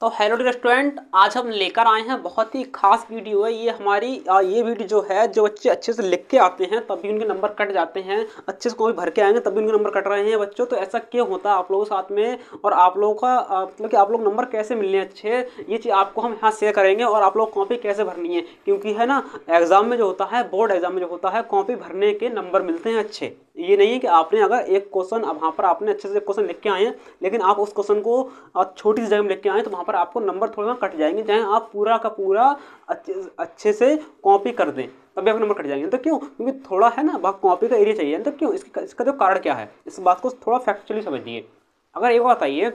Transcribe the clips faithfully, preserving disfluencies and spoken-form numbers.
तो hello restaurant, आज हम लेकर आए हैं बहुत ही खास वीडियो है ये हमारी। आ, ये वीडियो जो है, जो बच्चे अच्छे से लिख के आते हैं तभी उनके नंबर कट जाते हैं, अच्छे से कोई भर के आएंगे तभी उनके नंबर कट रहे हैं बच्चों। तो ऐसा क्यों होता है आप लोगों के साथ में, और आप लोगों का आ, मतलब कि आप लोग नंबर कैसे मिलने अच्छे, ये चीज़ आपको हम यहाँ शेयर करेंगे। और आप लोग कॉपी कैसे भरनी है, क्योंकि है ना, एग्जाम में जो होता है, बोर्ड एग्जाम में जो होता है, कॉपी भरने के नंबर मिलते हैं अच्छे। ये नहीं है कि आपने अगर एक क्वेश्चन, अब वहाँ पर आपने अच्छे से क्वेश्चन लिख के आए हैं, लेकिन आप उस क्वेश्चन को छोटी सी जगह में लिख के आए तो वहाँ पर आपको नंबर थोड़ा कट जाएंगे, चाहे आप पूरा का पूरा अच्छे अच्छे से कॉपी कर दें तभी आपके नंबर कट जाएंगे। तो क्यों? क्योंकि थोड़ा है ना, कॉपी का एरिया चाहिए। तो क्यों? इसका इसका जो कारण क्या है, इस बात को थोड़ा फैक्चुअली समझिए। अगर एक बात बताइए,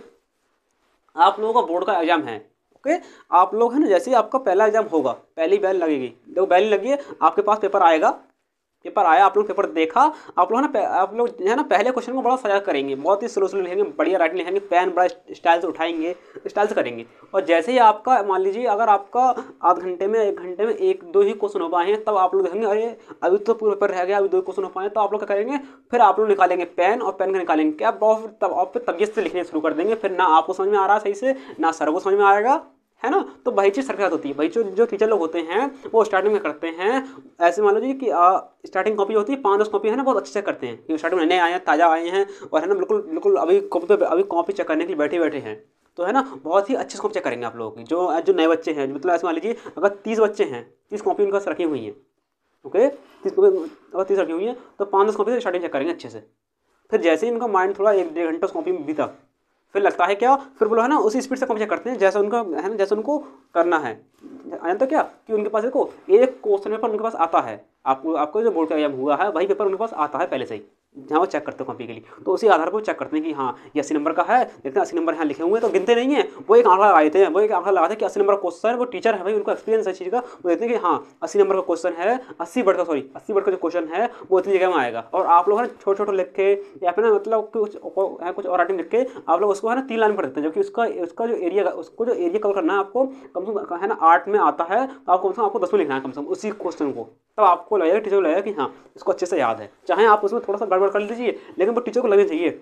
आप लोगों का बोर्ड का एग्जाम है, ओके, आप लोग है ना, जैसे ही आपका पहला एग्जाम होगा, पहली बैल लगेगी, देखो बैल लगी है, आपके पास पेपर आएगा, पेपर आया, आप लोग पेपर देखा, आप लोग ना आप लोग जो है ना, पहले क्वेश्चन को बड़ा सजा करेंगे, बहुत ही स्लो स्लो लिखेंगे, बढ़िया राइटिंग लिखेंगे, पेन बड़ा स्टाइल से उठाएंगे, स्टाइल से करेंगे। और जैसे ही आपका, मान लीजिए अगर आपका आध घंटे में, एक घंटे में एक दो ही क्वेश्चन हो पाए हैं, तब आप लोग देखेंगे अरे अभी तो पूरा पेपर रह गया, अभी दो क्वेश्चन हो पाए, तो आप लोग क्या करेंगे, फिर आप लोग निकालेंगे पेन, और पेन का निकालेंगे क्या, बहुत तब आप फिर तबीयत से लिखने शुरू कर देंगे। फिर ना आपको समझ में आ रहा है सही से, ना सर को समझ में आएगा, है ना। तो वही चीज़ सरकार होती है। वही जो जो टीचर लोग होते हैं वो स्टार्टिंग में करते हैं, ऐसे मान लीजिए कि स्टार्टिंग कॉपी होती है, पाँच दस कॉपी है ना, बहुत अच्छे से करते हैं, क्योंकि स्टार्टिंग में नए आए हैं, ताज़ा आए हैं, और है ना, बिल्कुल बिल्कुल अभी कॉपी पे अभी कॉपी चेक करने के लिए बैठे बैठे हैं। तो है ना, बहुत ही अच्छे से कॉपी चेक करेंगे आप लोगों की। जो जो नए बच्चे हैं, मतलब ऐसे मान लीजिए अगर तीस बच्चे हैं, तीस कॉपी उनके पास रखी हुई हैं, ओके, तीस कॉपी अगर तीस रखी हुई हैं, तो पाँच दस कॉपी से स्टार्टिंग चेक करेंगे अच्छे से। फिर जैसे ही उनका माइंड थोड़ा एक डेढ़ घंटा उस कॉपी में बीता, फिर लगता है क्या, फिर बोलो है ना, उसी स्पीड से कॉपी चेक करते हैं जैसा उनका है ना, जैसे उनको करना है। तो क्या कि उनके पास देखो, एक क्वेश्चन पेपर उनके पास आता है, आपको आपको जो बोर्ड का एग्जाम हुआ है वही पेपर उनके पास आता है पहले से ही, जहाँ वो चेक करते हैं कॉपी के लिए। तो उसी आधार पर वो चेक करते हैं कि हाँ ये अस्सी नंबर का है, देखते हैं अस्सी नंबर यहाँ लिखे हुए हैं, तो गिनते नहीं है, वो एक आंकड़ा लगाते हैं, वो एक आंकड़ा लगाते हैं कि अस्सी नंबर का क्वेश्चन, वो टीचर है भाई, उनको एक्सपीरियंस है चीज़ का, वो देखते हैं कि हाँ अस्सी नंबर का क्वेश्चन है, अस्सी वर्ड का, सॉरी अस्सी वर्ड का जो क्वेश्चन है वो इतनी जगह में आएगा। और आप लोग है ना छोटे छोटे लिख के, या फिर ना मतलब कुछ है कुछ और राइटिंग लिख के आप लोग उसको है ना तीन लाइन पढ़ देते हैं, जबकि उसका उसका जो एरिया, उसको जो एरिया कवर करना है आपको, कम से कम है ना आठ में आता है, तो आपको कम से कम आपको दस में लिखना है कम से कम उसी क्वेश्चन को। तब आपको लगेगा, टीचर को लगेगा कि हाँ इसको अच्छे से याद है। चाहे आप उसमें थोड़ा सा गड़बड़ कर लीजिए, लेकिन वो टीचर को लगना चाहिए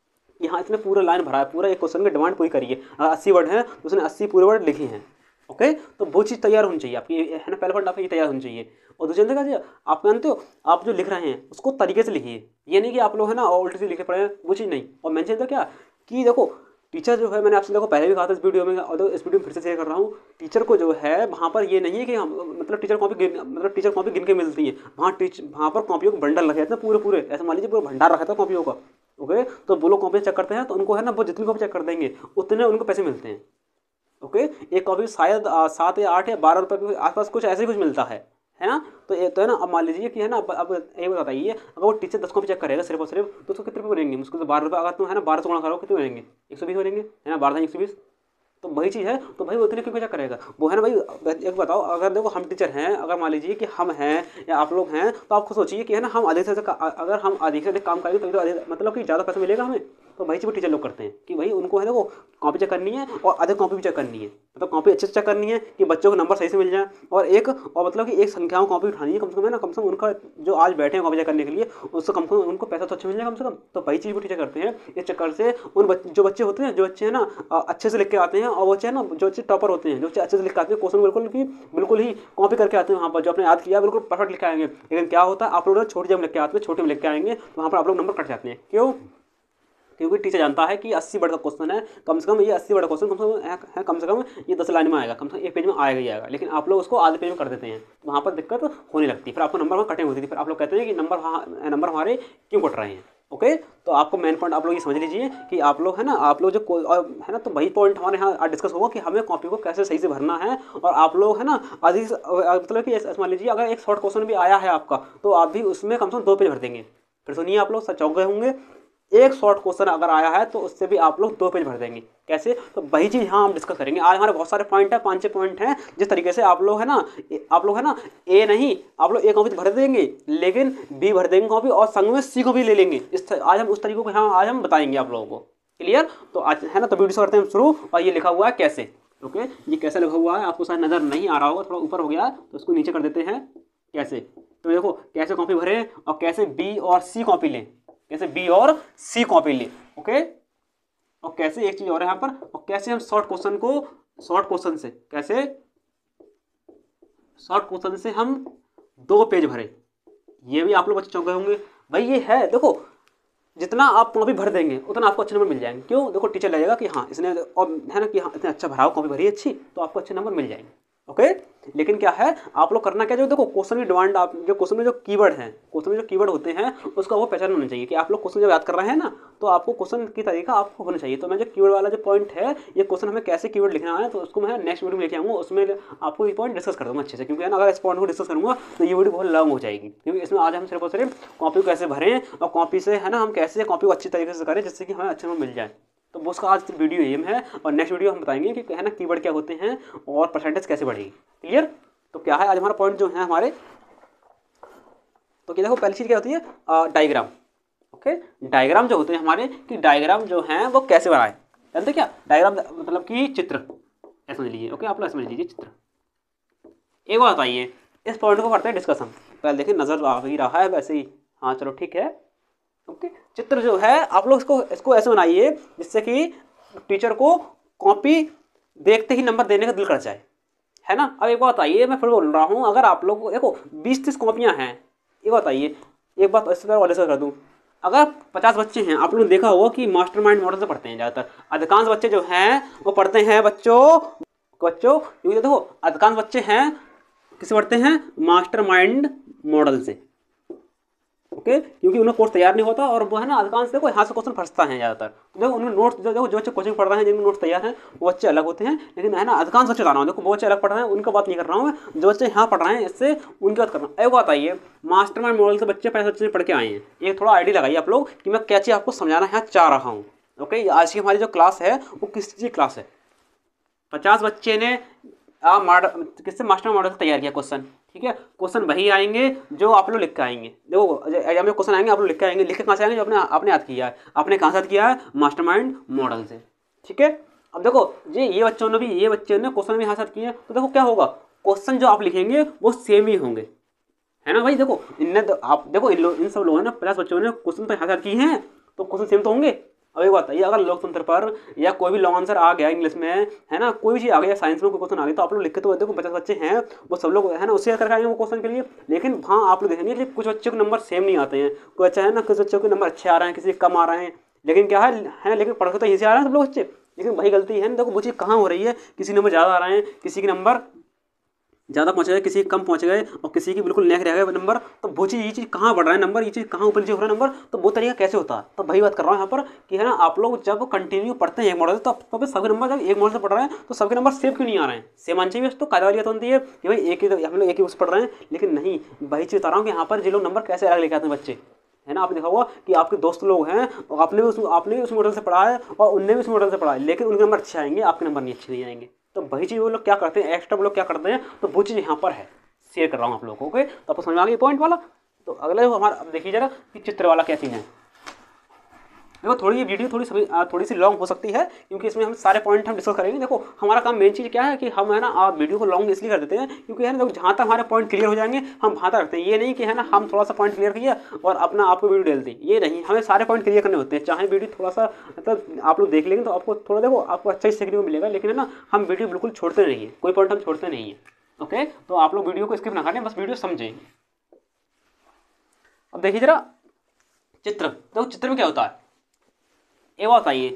कि हाँ इसने पूरा लाइन भरा है, पूरा एक क्वेश्चन की डिमांड पूरी करी है। अगर अस्सी वर्ड है तो उसने अस्सी पूरे वर्ड लिखे हैं, ओके। तो वो चीज़ तैयार होनी चाहिए आपकी, है ना, पहले वर्ड आपकी ये तैयार होनी चाहिए। और दूसरी जगह आप जानते हो, आप जो लिख रहे हैं उसको तरीके से लिखिए, ये नहीं कि आप लोग है ना उल्टे से लिखे पड़े हैं, वो चीज़ नहीं। और मैंने चीज़ क्या कि देखो, टीचर जो है, मैंने आपसे देखो पहले भी कहा था इस वीडियो में, और इस वीडियो में फिर से शेयर कर रहा हूँ, टीचर को जो है वहाँ पर ये नहीं है कि हम मतलब टीचर कॉपी गिन मतलब टीचर कॉपी गिन के मिलती है, वहाँ टीच वहाँ पर कॉपियों को बंडल रखे जाते हैं पूरे पूरे, ऐसा मान लीजिए पूरा भंडार रखा था कॉपियों का, ओके। तो वो लोग कॉपी चेक करते हैं, तो उनको है ना, वो जितनी कॉपी चेक कर देंगे उतने उनको पैसे मिलते हैं, ओके। एक कॉपी शायद सात या आठ या बारह रुपये के आसपास कुछ ऐसे ही कुछ मिलता है, है ना। तो ये तो है ना, अब मान लीजिए कि है ना, अब अब ये बताइए, अगर वो टीचर दस कॉपी चेक करेगा सिर्फ और सिर्फ, तो उसको कितने रुपये बनेंगे, मुश्किल से बारह रुपये। अगर तुम है ना बारह से गुणा करो कितने बनेंगे, एक सौ बीस बनेंगे, है ना, बारह एक सौ बीस। तो वही चीज़ है, तो भाई वो इतने क्यों चेक करेगा, वो है ना भाई। एक बताओ, अगर देखो हम टीचर हैं, अगर मान लीजिए कि हम हैं या आप लोग हैं, तो आप खुद सोचिए कि है ना, हम अधिक से अधिक, अगर हम अधिक से अधिक काम करेंगे तभी तो अधिक, मतलब कि ज़्यादा पैसा मिलेगा हमें। तो वही चीज़ टीचर लोग करते हैं कि भाई उनको है ना, वो कॉपी चेक करनी है, और अधिक कॉपी भी चेक करनी है, मतलब कॉपी अच्छे से चेक करनी है कि बच्चों को नंबर सही से मिल जाए। और एक और मतलब कि एक संख्याओं कॉपी उठानी है कम से कम, है ना, कम से कम उनका जो आज बैठे हैं कॉपी चेक करने के लिए, उससे कम से कम उनको पैसा तो अच्छा मिल जाए कम से कम। तो वही चीज़ वो टीचर करते हैं। इस चक्कर से उन बच्चे, जो बच्चे होते हैं, जो बच्चे हैं ना अच्छे से लिख के आते हैं, और बच्चे है ना, जो बच्चे टॉपर होते हैं, जो बच्चे अच्छे से लिख के आते हैं, क्वेश्चन बिल्कुल कि बिल्कुल ही कॉपी करके आते हैं, वहाँ पर जो आपने याद किया बिल्कुल परफेक्ट लिख के आएंगे। लेकिन क्या होता है, आप लोग छोटी जब लिख के आते हैं, छोटे में लिख के आएंगे, तो वहाँ पर आप लोग नंबर कट जाते हैं। क्यों? क्योंकि टीचर जानता है कि अस्सी वर्ड का क्वेश्चन है, कम से कम ये अस्सी वर्ड का क्वेश्चन कम से कम है, कम से कम ये दस लाइन में आएगा, कम से कम एक पेज में आएगा ही आएगा। लेकिन आप लोग उसको आधे पेज में कर देते हैं, तो वहाँ पर दिक्कत होने लगती है, फिर आपको नंबर वहाँ कटिंग होती थी, फिर आप लोग कहते हैं कि नंबर वहाँ नंबर हमारे क्यों कट रहे हैं, ओके। तो आपको मेन पॉइंट आप लोग ये समझ लीजिए कि आप लोग है ना, आप लोग जो है ना, तो वही पॉइंट हमारे यहाँ डिस्कस होगा कि हमें कॉपी को कैसे सही से भरना है। और आप लोग है ना अधिक मतलब कि मान लीजिए अगर एक शॉर्ट क्वेश्चन भी आया है आपका, तो आप भी उसमें कम से कम दो पेज भर देंगे। फिर सुनिए, आप लोग चौंक गए होंगे, एक शॉर्ट क्वेश्चन अगर आया है तो उससे भी आप लोग दो पेज भर देंगे। कैसे? तो वही चीज़ यहाँ हम डिस्कस करेंगे। आज हमारे बहुत सारे पॉइंट है, पाँच छः पॉइंट हैं, जिस तरीके से आप लोग है ना, आप लोग है ना ए नहीं, आप लोग ए कॉपी भर देंगे, लेकिन बी भर देंगे कॉपी, और संग में सी को भी ले लेंगे। इस आज हम उस तरीके को यहाँ आज हम बताएंगे आप लोगों को। क्लियर? तो आज है ना, तो वीडियो करते हैं शुरू। और ये लिखा हुआ है कैसे, ओके। ये कैसे लिखा हुआ है आपको शायद नज़र नहीं आ रहा होगा, थोड़ा ऊपर हो गया, तो इसको नीचे कर देते हैं। कैसे? तो देखो कैसे कॉपी भरें और कैसे बी और सी कॉपी लें, कैसे बी और सी कॉपी लें, ओके। और कैसे, एक चीज और है यहाँ पर, और कैसे हम शॉर्ट क्वेश्चन को, शॉर्ट क्वेश्चन से कैसे, शॉर्ट क्वेश्चन से हम दो पेज भरे, ये भी आप लोग बच्चे चौंके होंगे। भाई ये है, देखो जितना आप कॉपी भर देंगे उतना आपको अच्छे नंबर मिल जाएंगे। क्यों? देखो टीचर लगेगा कि हाँ इसने, और है ना कि हाँ इतने अच्छा भराओ, कॉपी भरी अच्छी, तो आपको अच्छे नंबर मिल जाएंगे। ओके, लेकिन क्या है, आप लोग करना क्या, जो देखो क्वेश्चन की डिमांड, आप जो क्वेश्चन में जो कीवर्ड है, क्वेश्चन में जो कीवर्ड होते हैं उसका वो पहचान होना चाहिए कि आप लोग क्वेश्चन जब याद कर रहे हैं ना, तो आपको क्वेश्चन की तरीका आपको होना चाहिए। तो मैं जो कीवर्ड वाला जो पॉइंट है, ये क्वेश्चन हमें कैसे कीवर्ड लिखना है, तो उसको मैं नेक्स्ट वीडियो में लेके आऊँगा, उसमें आपको ये पॉइंट डिस्कस कर दूँगा अच्छे से। क्योंकि है ना, अगर इस पॉइंट को डिस्कस करूँगा तो ये वीडियो बहुत लॉन्ग हो जाएगी। क्योंकि इसमें आज हम सिर्फ और सिर्फ कॉपी को कैसे भरें, और कॉपी से है ना हम कैसे कॉपी को अच्छी तरीके से करें जिससे कि हमें अच्छे नंबर मिल जाए। तो वो उसका आज वीडियो एम है, और नेक्स्ट वीडियो हम बताएंगे कि है ना कीवर्ड क्या होते हैं और परसेंटेज कैसे बढ़ेगी। क्लियर? तो क्या है आज हमारा पॉइंट जो है हमारे, तो क्या देखो पहली चीज़ क्या होती है, डायग्राम। ओके, डायग्राम जो होते हैं हमारे, कि डायग्राम जो हैं वो कैसे बनाए, जानते क्या? डायग्राम मतलब कि चित्र, ऐसा समझ लीजिए। ओके, आप लोग समझ लीजिए चित्र। एक बात बताइए, इस पॉइंट को करते हैं डिस्कशन। पहले देखिए नजर आ ही रहा है वैसे ही, हाँ चलो ठीक है। ओके, चित्र जो है आप लोग इसको इसको ऐसे बनाइए जिससे कि टीचर को कॉपी देखते ही नंबर देने का दिल कर जाए, है ना। अब एक बात बताइए, मैं फिर बोल रहा हूँ, अगर आप लोग देखो बीस तीस कॉपियाँ हैं, एक बात बताइए, एक बात इस तरह वाले से कर दूँ, अगर पचास बच्चे हैं, आप लोगों ने देखा होगा कि मास्टरमाइंड मॉडल से पढ़ते हैं ज़्यादातर, अधिकांश बच्चे जो हैं वो पढ़ते हैं बच्चों बच्चों क्योंकि देखो अधिकांश बच्चे हैं किससे पढ़ते हैं, मास्टरमाइंड मॉडल से। ओके, क्योंकि उन्हें कोर्स तैयार नहीं होता, और वो है ना अधिकांश देखो यहाँ से क्वेश्चन फंसता है ज़्यादातर। तो देखो उनमें नोट्स जो देखो जो बच्चे कोचिंग पढ़ रहे हैं, जिनके नोट्स तैयार हैं वो बच्चे अलग होते हैं, लेकिन है ना अधिकांश बच्चे बता रहा हूँ, देखो वो बच्चे अलग पढ़ रहे हैं उनका बात नहीं कर रहा हूँ मैं, जो बच्चे यहाँ पढ़ रहे हैं इससे उनकी बात कर रहा हूँ। एक बात आइए, मास्टरमाइंड मॉडल से बच्चे पहले बच्चे पढ़ के आए हैं, एक थोड़ा आइडिया लगाइए आप लोग कि मैं क्या चीज़ आपको समझाना यहाँ चाह रहा हूँ। ओके, आज की हमारी जो क्लास है वो किस चीज़ की क्लास है, पचास बच्चे ने किससे मास्टर मॉडल से तैयार किया क्वेश्चन, ठीक है। क्वेश्चन वही आएंगे जो आप लोग लिख के आएंगे, देखो एग्जाम में क्वेश्चन आएंगे आप लोग लिख के आएंगे, लिख के कहाँ से आएंगे, जो आपने आपने याद किया है, आपने कहाँ से याद किया है, मास्टरमाइंड मॉडल से, ठीक है। अब देखो ये ये बच्चों ने भी ये बच्चे ने क्वेश्चन भी यहाँ से याद किए हैं, तो देखो क्या होगा, क्वेश्चन जो आप लिखेंगे वो सेम ही होंगे, है ना भाई। देखो इनने तो आप देखो इन लोग इन सब लोगों ने पचास बच्चों ने क्वेश्चन तो यहाँ से याद किए हैं, तो क्वेश्चन सेम तो होंगे। अब एक बात है, अगर लोकतंत्र पर या कोई भी लॉन्ग आंसर आ गया इंग्लिश में, है ना, कोई भी चीज़ आ गया, साइंस में कोई क्वेश्चन आ गया, तो आप लोग लिख के तो देखो पचास बच्चे हैं वो सब लोग है ना उससे करके आएंगे वो क्वेश्चन के लिए। लेकिन हाँ आप लोग देखेंगे कि कुछ बच्चों के नंबर सेम नहीं आते हैं, कोई अच्छा है ना, कुछ बच्चों के नंबर अच्छे आ रहे हैं, किसी के कम आ रहे हैं, लेकिन क्या है है लेकिन पढ़ के तो यहीं से आ रहे हैं सब लोग बच्चे, लेकिन वही गलती है ना, देखो वो चीज़ कहाँ हो रही है, किसी नंबर ज़्यादा आ रहे हैं, किसी के नंबर ज़्यादा पहुँच गए, किसी कम पहुँच गए, और किसी की बिल्कुल नेक रह गए नंबर, तो वो चीज़ ये चीज़ कहाँ बढ़ रहा है नंबर, ये चीज़ कहाँ ऊपर नीचे हो रहा है नंबर, तो वो तरीका कैसे होता है। तो वही बात कर रहा हूँ यहाँ पर कि है ना, आप लोग जब कंटिन्यू पढ़ते हैं एक मॉडल से, तो अब सबके नंबर जब एक मॉडल से पढ़ रहे हैं तो सबके नंबर सेम क्यों नहीं आ रहे हैं, सेम आने चाहिए। तो कायदा वाली बात होती है कि भाई एक ही हम लोग एक ही उस पढ़ रहे हैं, लेकिन नहीं, वही चीज़ बता रहा हूँ कि यहाँ पर जो लोग नंबर कैसे अलग लेके आते हैं बच्चे, है ना। आपने देखा होगा कि आपके दोस्त लोग हैं और आपने भी उस आपने भी उस मॉडल से पढ़ा है और उनने भी उस मॉडल से पढ़ा है, लेकिन उनके नंबर अच्छे आएंगे, आपके नंबर नहीं अच्छे नहीं आएंगे। तो वही चीज़ वो लोग क्या करते हैं, एक्स्ट्रा वो लोग क्या करते हैं, तो वो चीज़ यहाँ पर है, शेयर कर रहा हूँ आप लोगों को। ओके, तो आपको समझ में आ गया पॉइंट वाला। तो अगले हमारा अब देखिए जरा कि चित्र वाला क्या चीज़ है। देखो थोड़ी ये वीडियो थोड़ी सी थोड़ी सी लॉन्ग हो सकती है, क्योंकि इसमें हम सारे पॉइंट हम डिस्कस करेंगे। देखो हमारा काम मेन चीज़ क्या है कि हम है ना आप वीडियो को लॉन्ग इसलिए कर देते हैं क्योंकि है ना देखो जहाँ तक हमारे पॉइंट क्लियर हो जाएंगे हम वहाँ तक रखते हैं। ये नहीं कि है ना हम थोड़ा सा पॉइंट क्लियर किया और अपना आपको वीडियो डाल दी, ये नहीं, हमें सारे पॉइंट क्लियर करने होते हैं। चाहे वीडियो थोड़ा सा मतलब आप लोग देख लेंगे तो आपको थोड़ा देखो आपको अच्छा ही सीखने को मिलेगा, लेकिन है ना हम वीडियो बिल्कुल छोड़ते नहीं है, कोई पॉइंट हम छोड़ते नहीं है। ओके, तो आप लोग वीडियो को स्किप ना करें, बस वीडियो समझें। अब देखिए जरा चित्र, तो चित्र में क्या होता है ये बात बताइए।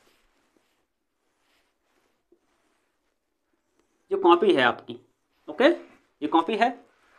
जो कॉपी है आपकी, ओके ये कॉपी है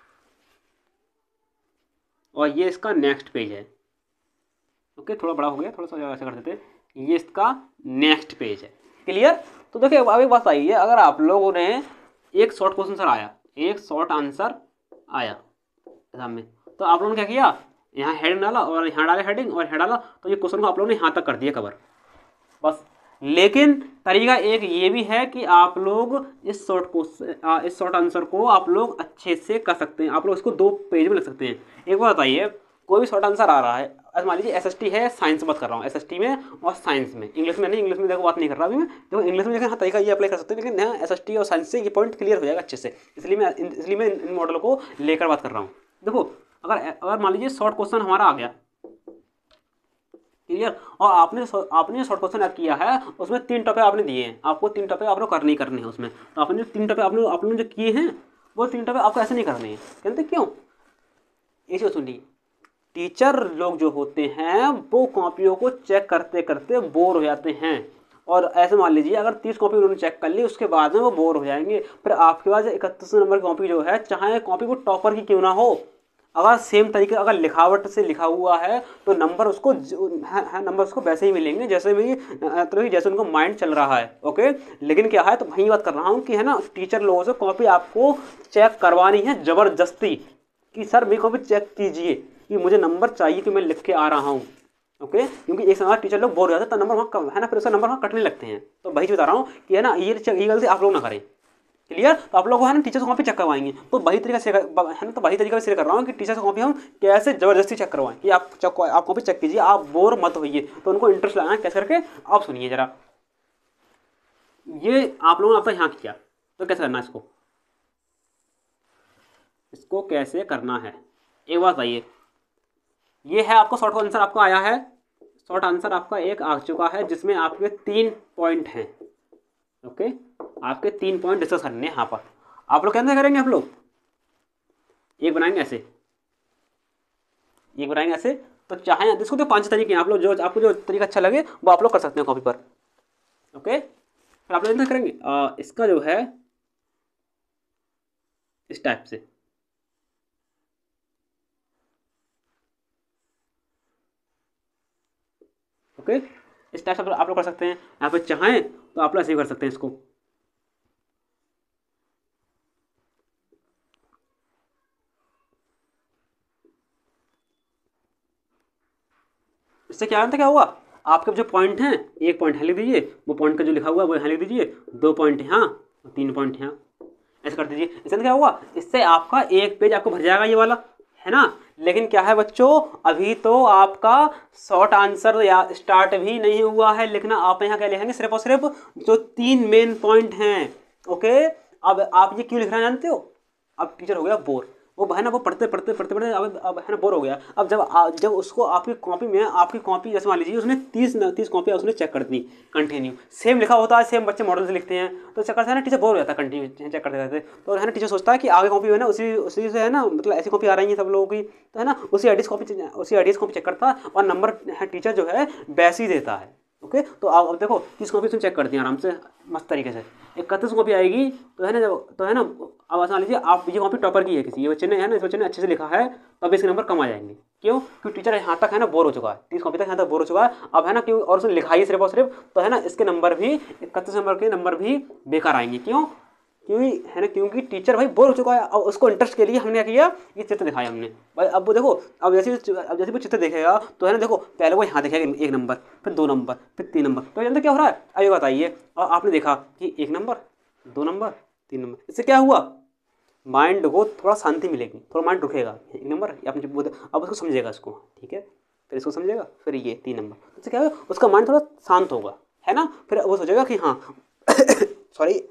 और ये इसका नेक्स्ट पेज है। ओके थोड़ा बड़ा हो गया, थोड़ा सा ऐसा कर देते हैं, ये इसका नेक्स्ट पेज है। क्लियर? तो देखिए अब एक बात आई है, अगर आप लोगों ने एक शॉर्ट क्वेश्चन आंसर आया, एक शॉर्ट आंसर आया एग्जाम में, तो आप लोगों ने क्या किया, यहाँ हेडिंग डाला और यहाँ डाले हेडिंग और यहाँ डाला, तो ये क्वेश्चन को आप लोगों ने यहाँ तक कर दिया कवर बस। लेकिन तरीका एक ये भी है कि आप लोग इस शॉर्ट क्वेश्चन इस शॉर्ट आंसर को आप लोग अच्छे से कर सकते हैं, आप लोग इसको दो पेज में लिख सकते हैं। एक बार बताइए, कोई भी शॉर्ट आंसर आ रहा है, मान लीजिए एसएसटी है, साइंस बात कर रहा हूँ, एसएसटी में और साइंस में, इंग्लिश में नहीं, इंग्लिश में देखो बात नहीं कर रहा अभी मैं, देखो इंग्लिश में देखो हाँ तरीका ये अप्लाई कर सकते हैं, लेकिन यहाँ एसएसटी और साइंस से ये पॉइंट क्लियर हो जाएगा अच्छे से, इसलिए मैं इसलिए मैं इन मॉडल को लेकर बात कर रहा हूँ। देखो अगर अगर मान लीजिए शॉर्ट क्वेश्चन हमारा आ गया, क्लियर। और आपने आपने शॉर्ट क्वेश्चन याद किया है उसमें तीन टॉपिक आपने दिए हैं, आपको तीन टॉपिक आपने करने ही करने हैं उसमें। तो आपने तीन टॉपिक आपने आपने जो किए हैं वो तीन टॉपिक आपको ऐसे नहीं करने हैं। कहते क्यों? इसे सुनिए, टीचर लोग जो होते हैं वो कॉपियों को चेक करते करते बोर हो जाते हैं। और ऐसे मान लीजिए अगर तीस कॉपी उन्होंने चेक कर ली उसके बाद में वो बोर हो जाएंगे। फिर आपके पास इकतीस नंबर की कॉपी जो है, चाहे कॉपी वो टॉपर की क्यों ना हो, अगर सेम तरीके अगर लिखावट से लिखा हुआ है तो नंबर उसको है, है नंबर उसको वैसे ही मिलेंगे जैसे भी मतलब जैसे उनको माइंड चल रहा है। ओके, लेकिन क्या है, तो वही बात कर रहा हूँ कि है ना, टीचर लोगों से कॉपी आपको चेक करवानी है ज़बरदस्ती कि सर मेरी कॉपी चेक कीजिए कि मुझे नंबर चाहिए कि मैं लिख के आ रहा हूँ। ओके, क्योंकि एक समय टीचर लोग बोर हो जाते हैं तो नंबर वहाँ कम है ना, फिर उसका नंबर वहाँ कटने लगते हैं। तो वही बता रहा हूँ कि है ना, ये ये गलती आप लोग ना करें। क्लियर। तो आप लोग है ना टीचर से कॉपी चेक करवाएंगे तो वही तरीका से है ना, तो वही तरीका से कर रहा हूँ कि टीचर से कॉपी हम कैसे ज़बरदस्ती चेक करवाएं कि आप चेक आप कॉपी चेक कीजिए, आप बोर मत होइए। तो उनको इंटरेस्ट लाना है कैसे करके, आप सुनिए जरा। ये आप लोगों ने अब तक यहाँ किया, तो कैसे करना है इसको, इसको कैसे करना है एक बात बताइए। ये है आपको शॉर्ट आंसर आपको आया है, शॉर्ट आंसर आपका एक आ चुका है जिसमें आपके तीन पॉइंट हैं। ओके, आपके तीन पॉइंट डिस्कस करने हैं यहाँ पर। आप लोग कैसे करेंगे, आप लोग एक बनाएंगे ऐसे, एक बनाएंगे ऐसे। तो चाहे इसको तो पांच तरीके हैं, आप लोग जो आपको जो तरीका अच्छा लगे वो आप लोग कर सकते हैं कॉपी पर। ओके, फिर आप लोग क्या करेंगे, आ, इसका जो है इस टाइप से, ओके इस टाइप से आप लोग कर सकते हैं। यहाँ पे चाहें तो आप लोग ऐसे ही कर सकते हैं इसको। इससे क्या होता है, क्या हुआ, आपके जो पॉइंट हैं एक पॉइंट यहाँ लिख दीजिए, वो पॉइंट का जो लिखा हुआ है वो यहाँ लिख दीजिए, दो पॉइंट यहाँ और तीन पॉइंट यहाँ, ऐसे कर दीजिए। इससे क्या हुआ, इससे आपका एक पेज आपको भर जाएगा ये वाला, है ना। लेकिन क्या है बच्चों, अभी तो आपका शॉर्ट आंसर या स्टार्ट भी नहीं हुआ है लिखना। आप यहाँ क्या लिखेंगे, सिर्फ और सिर्फ जो तीन मेन पॉइंट हैं। ओके, अब आप ये क्यों लिख रहे हैं जानते हो, अब टीचर हो गया बोर, वो है ना, वो पढ़ते पढ़ते पढ़ते पढ़ते अब अब है ना बोर हो गया। अब जब आ, जब उसको आपकी कॉपी में, आपकी कॉपी जैसे मान लीजिए उसने तीस तीस कॉपी उसने चेक कर दी कंटिन्यू, सेम लिखा होता है, सेम बच्चे मॉडल से लिखते हैं, तो चेक करते हैं ना, टीचर बोर हो जाता है कंटिन्यू चेक करते रहते। तो है ना, टीचर सोचता है कि आगे कॉपी है ना उसी उसी से है ना, मतलब ऐसी कॉपी आ रही है सब लोगों की, तो है ना उसी एडिस कॉपी उसी एडिस कॉपी चेक करता है और नंबर टीचर जो है वैसे ही देता है। ओके, तो आप अब देखो तीस कॉपी उसने चेक कर दी आराम से मस्त तरीके से, इकतीस कॉपी आएगी तो है ना, जब तो है ना, अब मान लीजिए आप ये कॉपी टॉपर की है किसी, ये बच्चे ने है ना, इस बच्चे ने अच्छे से लिखा है तो अब इसके नंबर कम आ जाएंगे। क्यों? क्योंकि टीचर यहाँ तक है ना बोर हो चुका है, तीस कॉपी तक यहाँ तक बोर हो चुका है, अब है ना क्यों, और उसने लिखा ही सिर्फ और सिर्फ, तो है ना इसके नंबर भी, इकतीस नंबर के नंबर भी बेकार आएंगे। क्यों? क्योंकि है ना, क्योंकि टीचर भाई बोर हो चुका है। अब उसको इंटरेस्ट के लिए हमने क्या किया, ये चित्र दिखाया हमने भाई। अब वो देखो, अब जैसे अब जैसे वो चित्र देखेगा तो है ना, देखो पहले वो यहाँ देखेगा एक नंबर, फिर दो नंबर, फिर तीन नंबर, तो जानते क्या हो रहा है। अब ये बताइए, और आपने देखा कि एक नंबर, दो नंबर, तीन नंबर, इससे क्या हुआ, माइंड को थोड़ा शांति मिलेगी, थोड़ा माइंड रुकेगा, एक नंबर आपने जब बोला अब उसको समझेगा इसको, ठीक है, फिर इसको समझेगा, फिर ये तीन नंबर, तो इससे क्या होगा, उसका माइंड थोड़ा शांत होगा, है ना। फिर वो सोचेगा कि हाँ सॉरी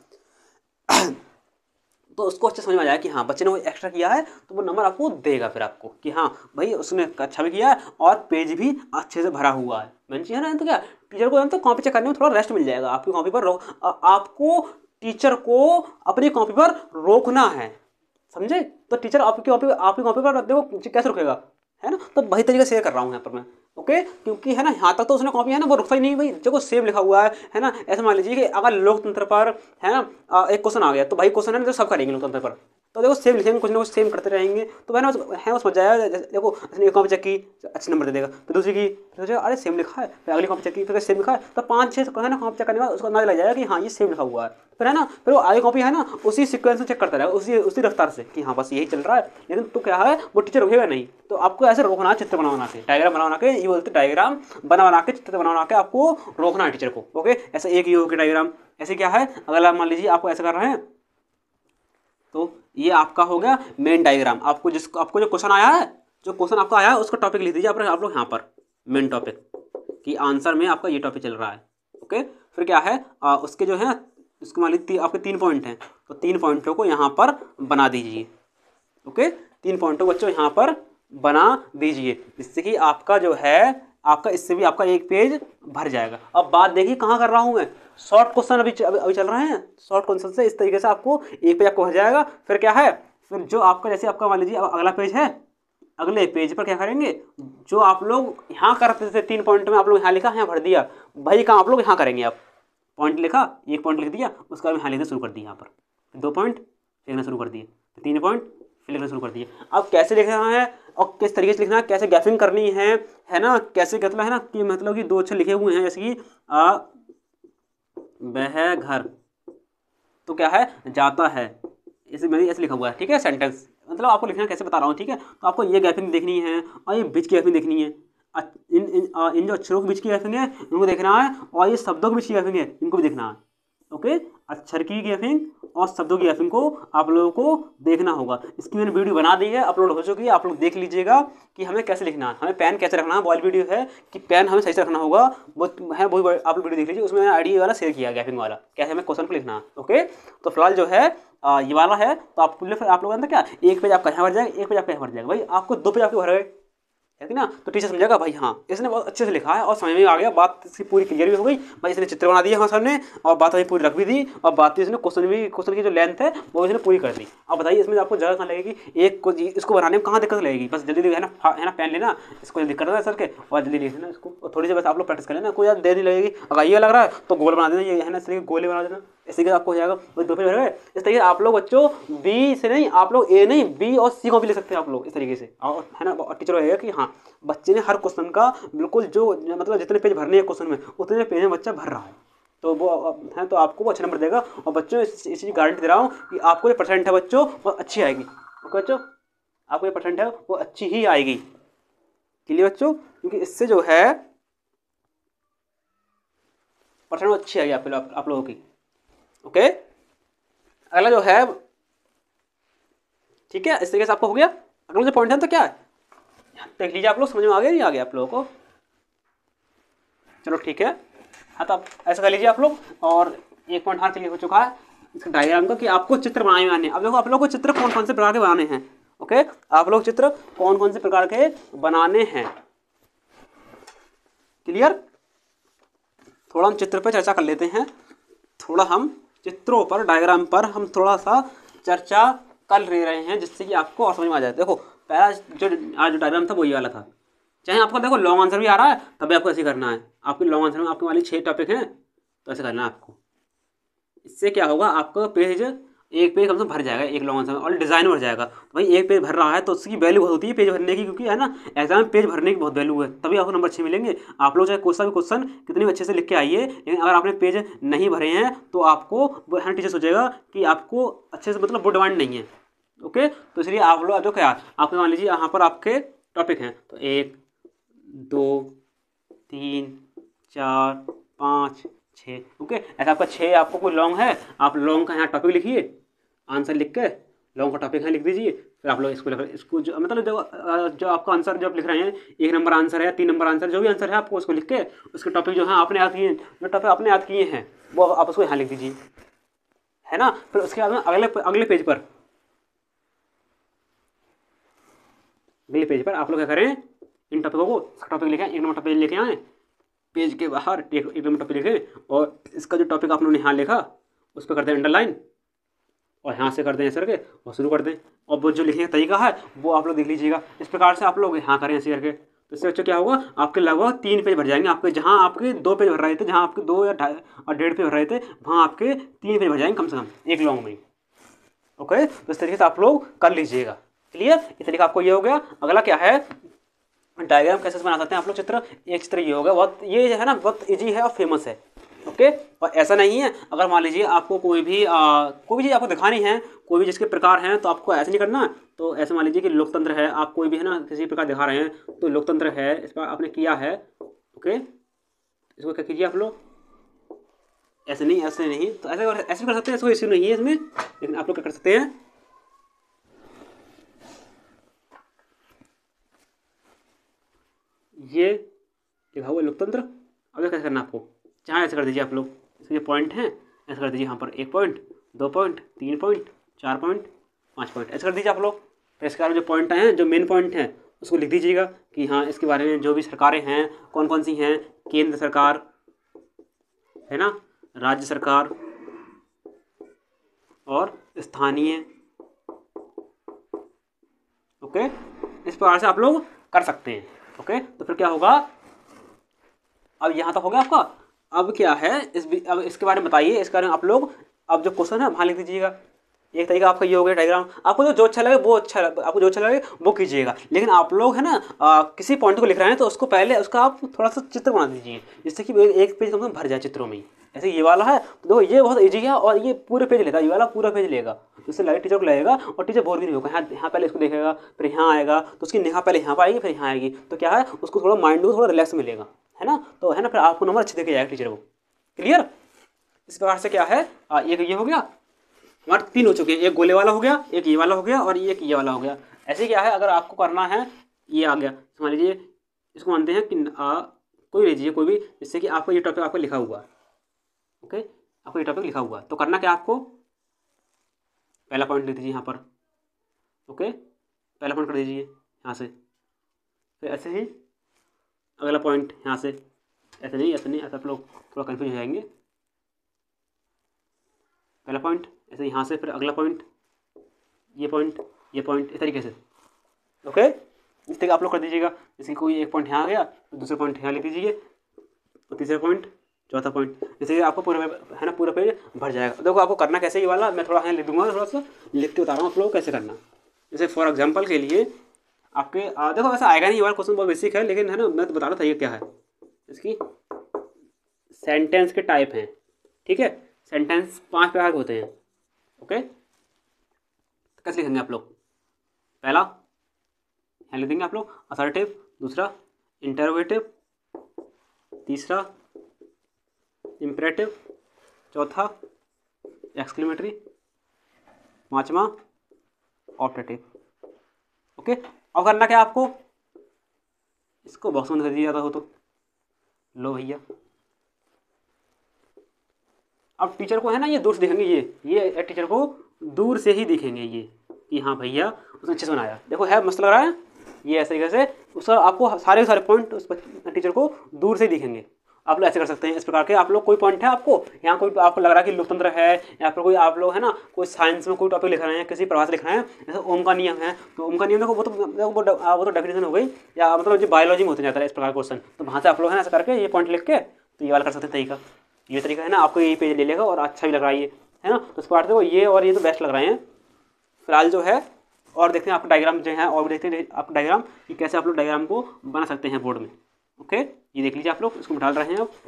तो उसको अच्छे समझ में आ जाए कि हाँ बच्चे ने वो एक्स्ट्रा किया है, तो वो नंबर आपको देगा फिर आपको कि हाँ भाई उसने अच्छा भी किया है और पेज भी अच्छे से भरा हुआ है। मैंने चाहिए ना, तो क्या टीचर को तो कॉपी चेक करने में थोड़ा रेस्ट मिल जाएगा, आपकी कॉपी पर रो, आपको टीचर को अपनी कॉपी पर रोकना है, समझे। तो टीचर आपकी कॉपी आपकी कॉपी पर देखो कैसे रुकेगा, है ना। तो वही तरीके से कर रहा हूँ यहाँ पर मैं। ओके, क्योंकि है ना यहाँ तक तो उसने कॉपी है ना वो रुकता ही नहीं भाई, देखो सेम लिखा हुआ है है ना। ऐसे मान लीजिए कि अगर लोकतंत्र पर है ना एक क्वेश्चन आ गया, तो भाई क्वेश्चन है ना तो सब करेंगे लोकतंत्र पर, तो देखो सेम लिखेंगे, कुछ ना कुछ सेम करते रहेंगे, तो है ना है वो समझ जाएगा। देखो उसने एक कॉपी चेक की अच्छे नंबर दे देगा, फिर दूसरी की, फिर अरे सेम लिखा है, फिर अगली कॉपी चेक की, फिर सेम लिखा है, तो पाँच छः है ना कॉपी चेक करने के बाद उसको अंदाजा लग जाएगा कि हाँ ये सेम लिखा हुआ है। फिर है ना, फिर वो आगे कॉपी है ना उसी सीक्वेंस में चेक करता रहेगा, उसी उसी रफ्तार से कि हाँ बस यही चल रहा है। लेकिन तो क्या है, वो टीचर रुकेगा नहीं, तो आपको ऐसे रोकना है, चित्र बना बना के, डायग्राम बना बना के, ये बोलते डायग्राम बना बना के, चित्र बना बना के आपको रोकना है टीचर को। ओके, ऐसे एक योग के डायग्राम, ऐसे क्या है, अगर आप मान लीजिए आपको ऐसा कर रहे हैं, तो ये आपका हो गया मेन डायग्राम। आपको जिस आपको जो क्वेश्चन आया है, जो क्वेश्चन आपका आया है उसका टॉपिक लिख दीजिए आप लोग यहाँ पर, मेन टॉपिक कि आंसर में आपका ये टॉपिक चल रहा है। ओके, फिर क्या है आ, उसके जो है उसके मान लीजिए आपके तीन पॉइंट हैं, तो तीन पॉइंटों को यहाँ पर बना दीजिए। ओके, तीन पॉइंटों को बच्चों यहाँ पर बना दीजिए, जिससे कि आपका जो है आपका इससे भी आपका एक पेज भर जाएगा। अब बात देखिए कहाँ कर रहा हूँ मैं, शॉर्ट क्वेश्चन अभी अभी चल रहे हैं, शॉर्ट क्वेश्चन से इस तरीके से आपको एक पेज आपको भर जाएगा। फिर क्या है, फिर जो आपका जैसे आपका मान लीजिए अगला पेज है, अगले पेज पर क्या करेंगे, जो आप लोग यहाँ करते थे तीन पॉइंट में, आप लोग यहाँ लिखा यहाँ भर दिया, वही काम आप लोग यहाँ करेंगे। आप पॉइंट लिखा, एक पॉइंट लिख दिया, उसका यहाँ लिखना शुरू कर दिया, यहाँ पर दो पॉइंट लिखना शुरू कर दिए, तीन पॉइंट फिर लिखना शुरू कर दिए। अब कैसे लिखना है और किस तरीके से लिखना है, कैसे गैपिंग करनी है, है ना, कैसे मतलब है ना कि मतलब कि दो अक्षर लिखे हुए हैं जैसे कि आ वह घर, तो क्या है जाता है, ऐसे मैंने ऐसे लिखा हुआ है, ठीक है सेंटेंस, मतलब आपको लिखना कैसे बता रहा हूँ, ठीक है। तो आपको ये गैपिंग देखनी है और ये बीच की गैपिंग देखनी है, इन इन, इन जो अक्षरों के बीच की गैपिंग है इनको देखना है, और ये शब्दों के बीच की गैपिंग है इनको भी देखना है। ओके, अक्षर की गैपिंग और शब्दों की गैपिंग को आप लोगों को देखना होगा। इसकी मैंने वीडियो बना दी है, अपलोड हो चुकी है, आप लोग देख लीजिएगा कि हमें कैसे लिखना है, हमें पेन कैसे रखना है। बॉयल वीडियो है कि पेन हमें सही से रखना होगा, वो है वही आप लोग वीडियो देख लीजिए, उसमें मैंने आईडी वाला शेयर किया गैपिंग वाला, कैसे हमें क्वेश्चन को लिखना है। ओके, तो फिलहाल जो है आ, ये वाला है, तो आप आप लोगों अंदर क्या एक पेज आपका यहाँ भर जाएगा, एक पेज आपका यहाँ भर जाएगा, भाई आपको दो पेज आपके भर गए है कि ना। तो टीचर समझेगा भाई हाँ इसने बहुत अच्छे से लिखा है और समझ में आ गया, बात इसकी पूरी क्लियर भी हो गई, भाई इसने चित्र बना दिया हमारे सामने और बात हमें पूरी रख भी दी, और बात इसने क्वेश्चन भी क्वेश्चन की जो लेंथ है वो इसने पूरी कर दी। अब बताइए इसमें आपको जगह कहाँ लगेगी, एक को इसको बनाने में कहाँ दिक्कत लगेगी, बस जल्दी है ना है ना पेन लेना, इसको जल्दी कर देना सर के और जल्दी लिख देना इसको, और थोड़ी सी बस आप लोग प्रैक्टिस कर लेना, कोई ज़्यादा देर नहीं लगेगी। अगर ये लग रहा है तो गोल बना देना, ये है ना इसलिए गोले बना देना, इसी के आपको हो जाएगा। वही दो पेज भर गए। इस तरीके से आप लोग बच्चों बी से नहीं, आप लोग ए नहीं बी और सी को भी ले सकते हैं आप लोग इस तरीके से, और है ना। और टीचर रहेगा कि हाँ बच्चे ने हर क्वेश्चन का बिल्कुल जो मतलब जितने पेज भरने हैं क्वेश्चन में उतने पेज में बच्चा भर रहा है, तो वो है तो आपको वो अच्छा नंबर देगा। और बच्चों इस चीज़ की गारंटी दे रहा हूँ कि आपको जो परसेंट है बच्चों वो अच्छी आएगी। ओके बच्चों, आपको जो परसेंट है वो अच्छी ही आएगी। क्लियर बच्चों, क्योंकि इससे जो है परसेंट अच्छी आएगी आप, आप लोगों की। ओके, अगला जो है ठीक है, इस तरीके से आपको हो गया। अगला जो पॉइंट है तो क्या है देख लीजिए आप लोग, समझ में आ गया नहीं आ गया आप लोगों को, चलो ठीक है। हाँ तो आप ऐसा कर लीजिए आप लोग, और एक पॉइंट हाँ क्लियर हो चुका है इसका डायग्राम का कि आपको चित्र बनाने आने। अब देखो आप लोगों को चित्र कौन कौन से प्रकार के बनाने हैं। ओके, आप लोग चित्र कौन कौन से प्रकार के बनाने हैं, क्लियर। थोड़ा हम चित्र पर चर्चा कर लेते हैं, थोड़ा हम चित्रों पर डायग्राम पर हम थोड़ा सा चर्चा कर ले रहे हैं जिससे कि आपको और समझ में आ जाए। देखो पहला जो आज जो डायग्राम था वो ये वाला था, चाहे आपको देखो लॉन्ग आंसर भी आ रहा है तभी आपको ऐसे करना है। आपके लॉन्ग आंसर में आपके वाली छः टॉपिक हैं तो ऐसे करना है आपको। इससे क्या होगा, आपका पेज एक पेज कम से कम भर जाएगा एक लॉन्ग आंसर में, और डिज़ाइन भर जाएगा। तो भाई एक पेज भर रहा है तो उसकी वैल्यू बहुत होती है पेज भरने की, क्योंकि है ना एग्जाम में पेज भरने की बहुत वैल्यू है, तभी आपको नंबर अच्छे मिलेंगे। आप लोग चाहे कोई सा भी क्वेश्चन कितने भी अच्छे से लिख के आइए, लेकिन अगर आपने पेज नहीं भरे हैं तो आपको है टीचर सोचेगा कि आपको अच्छे से मतलब वो डिमांड नहीं है। ओके, तो इसलिए आप लोग जो क्या आप मान लीजिए यहाँ पर आपके टॉपिक हैं तो एक दो तीन चार पाँच छः, ओके ऐसा आपका छः आपको कोई लॉन्ग है, आप लॉन्ग का यहाँ टॉपिक लिखिए, आंसर लिख के लॉन्ग का टॉपिक यहाँ लिख दीजिए। फिर आप लोग इसको लिख इसको जो मतलब जो जो आपका आंसर जो आप लिख रहे हैं एक नंबर आंसर है, तीन नंबर आंसर, जो भी आंसर है आपको उसको लिख के उसके टॉपिक जो है आपने याद किए, जो टॉपिक आपने याद किए हैं वो आप उसको यहाँ लिख दीजिए, है ना। फिर उसके बाद में अगले अगले पेज पर अगले पेज पर आप लोग क्या करें, इन टॉपिकों को टॉपिक लिखें, एक नंबर टॉपिक लेके आएँ, पेज के बाहर एक एक नंबर टॉपिक लिखें, और इसका जो टॉपिक आप लोगों ने यहाँ लिखा उस पर कर दें अंडरलाइन, और यहाँ से कर दें ऐसे करके और शुरू कर दें। और वो जो लिखने का तरीका है वो आप लोग देख लीजिएगा, इस प्रकार से आप लोग यहाँ करें ऐसे करके। तो इससे बच्चों क्या होगा, आपके लगभग तीन पेज भर जाएंगे। आपके जहाँ आपके दो पेज भर रहे थे, जहाँ आपके दो या ढाई और डेढ़ पेज भर रहे थे, वहाँ आपके तीन पेज भर जाएंगे कम से कम एक लॉन्ग में। ओके, तो इस तरीके से आप लोग कर लीजिएगा। क्लियर, इस तरीके आपको ये हो गया। अगला क्या है, डायग्राम कैसे बना सकते हैं आप लोग चित्र। एक चित्र ये होगा, बहुत ये है ना बहुत इजी है और फेमस है। ओके, और ऐसा नहीं है अगर मान लीजिए आपको कोई भी आ, कोई भी चीज़ आपको दिखानी है, कोई भी जिसके प्रकार हैं, तो आपको ऐसे नहीं करना। तो ऐसे मान लीजिए कि लोकतंत्र है, आप कोई भी है ना किसी प्रकार दिखा रहे हैं तो लोकतंत्र है, इस पर आपने किया है। ओके, इसको क्या कीजिए आप लोग, ऐसे नहीं ऐसे नहीं तो ऐसे ऐसे कर सकते हैं, ऐसा इश्यू नहीं है इसमें, लेकिन आप लोग क्या कर सकते हैं, ये लिखा हुआ लोकतंत्र। अब कैसे करना आपको, चाहे ऐसे कर दीजिए आप लोग, इसके पॉइंट हैं ऐसे कर दीजिए, यहाँ पर एक पॉइंट, दो पॉइंट, तीन पॉइंट, चार पॉइंट, पाँच पॉइंट ऐसे कर दीजिए आप लोग। तो इसके जो पॉइंट हैं, जो मेन पॉइंट हैं उसको लिख दीजिएगा कि हाँ इसके बारे में जो भी सरकारें हैं कौन कौन सी हैं, केंद्र सरकार है ना, राज्य सरकार और स्थानीय। ओके, इस प्रकार से आप लोग कर सकते हैं। ओके, तो फिर क्या होगा, अब यहाँ तक हो गया आपका। अब क्या है इस अब इसके बारे में बताइए, इसके बारे में आप लोग अब जो क्वेश्चन है वहाँ लिख दीजिएगा। एक तरीका आपका ये हो गया डायग्राम, आपको जो जो अच्छा लगे वो अच्छा आपको जो अच्छा लगे वो कीजिएगा। लेकिन आप लोग है ना आ, किसी पॉइंट को लिख रहे हैं तो उसको पहले उसका आप थोड़ा सा चित्र बना दीजिए, जिससे कि एक पेज कम से कम भर जाए चित्रों में। ऐसे ये वाला है तो देखो ये बहुत ईजी है और ये पूरे पेज लेता है, ये वाला पूरा पेज लेगा, इससे लगे टीचर को लगेगा और टीचर बोर भी नहीं होगा। यहाँ यहाँ पहले इसको देखेगा, फिर यहाँ आएगा तो उसकी निगाह पहले यहाँ पर आएगी, फिर यहाँ आएगी, तो क्या है उसको थोड़ा माइंड को थोड़ा रिलैक्स मिलेगा, है ना। तो है ना, फिर आपको नंबर अच्छे देके जाएगा टीचर को। क्लियर। इस प्रकार से क्या है, एक ये हो गया, हमारे तीन हो चुके हैं, एक गोले वाला हो गया, एक ये वाला हो गया और एक ये वाला हो गया। ऐसे क्या है, अगर आपको करना है, ये आ गया, समझ लीजिए इसको मानते हैं कि आ, कोई लीजिए कोई भी, जिससे कि आपको ये टॉपिक आपको लिखा हुआ है। ओके, आपको ये टॉपिक लिखा हुआ है तो करना क्या आपको, पहला पॉइंट लिख दीजिए यहाँ पर। ओके, पहला पॉइंट कर दीजिए यहाँ से, फिर ऐसे ही अगला पॉइंट यहाँ से, ऐसे नहीं ऐसे नहीं, ऐसा आप लोग थोड़ा कन्फ्यूज हो जाएंगे। पहला पॉइंट ऐसे यहाँ से, फिर अगला पॉइंट, ये पॉइंट, ये पॉइंट, इस तरीके से। ओके, इस तरीके आप लोग कर दीजिएगा। जैसे कोई एक पॉइंट यहाँ आ गया तो दूसरा पॉइंट यहाँ लिख दीजिए, और तीसरा पॉइंट, चौथा पॉइंट, जैसे आपको पूरा है ना पूरा पेज भर जाएगा। देखो आपको करना कैसे, ये वाला मैं थोड़ा यहाँ लिख दूंगा, थोड़ा सा लिख के बता रहा हूँ आप लोग कैसे करना। जैसे फॉर एग्जाम्पल के लिए आपके आ, देखो ऐसा आएगा नहीं, ये वाला क्वेश्चन बहुत बेसिक है, लेकिन है ना मैं तो बता रहा था ये क्या है, इसकी सेंटेंस के टाइप हैं। ठीक है, सेंटेंस पांच प्रकार के होते हैं। ओके, तो कैसे लिखेंगे आप लोग, पहला यहाँ लिख देंगे आप लोग असर्टिव, दूसरा इंटरोगेटिव, तीसरा इम्परेटिव, चौथा एक्सक्लेमेटरी, पांचवा ऑप्टेटिव। ओके, अब करना क्या आपको, इसको बॉक्स में कर दिया जाता हो तो लो भैया। अब टीचर को है ना ये दूर से देखेंगे, ये ये टीचर को दूर से ही दिखेंगे ये कि हाँ भैया उसने अच्छे से बनाया, देखो है मस्त लग रहा है ये, ऐसे कैसे उसका आपको सारे सारे पॉइंट उस टीचर को दूर से ही दिखेंगे। आप लोग ऐसे कर सकते हैं, इस प्रकार के आप लोग कोई पॉइंट है आपको यहाँ कोई आपको लग रहा है कि लोकतंत्र है, या फिर कोई आप लोग है ना कोई साइंस में कोई टॉपिक लिख रहे हैं, किसी प्रभाव से लिख रहे हैं, जैसे ओम का नियम है, तो ओम का नियम देखो वो तो देखो वो वो तो डेफिनेशन हो गई, या मतलब जो बायोलॉजी में होते जाता है इस प्रकार क्वेश्चन, तो वहाँ से आप लोग है ना ऐसा करके ये पॉइंट लिख के तो ये वाला कर सकते हैं तरीका। ये तरीका है ना आपको यही पेज ले लेगा और अच्छा भी लग रहा है ये, है ना। तो इस प्रकार देखो ये और ये तो बेस्ट लग रहे हैं फिलहाल जो है। और देखते हैं आपको डायग्राम जो है, और भी देखते हैं आपको डायग्राम कि कैसे आप लोग डायग्राम को बना सकते हैं बोर्ड में। ओके, ये देख लीजिए आप लोग, इसको डाल रहे हैं अब।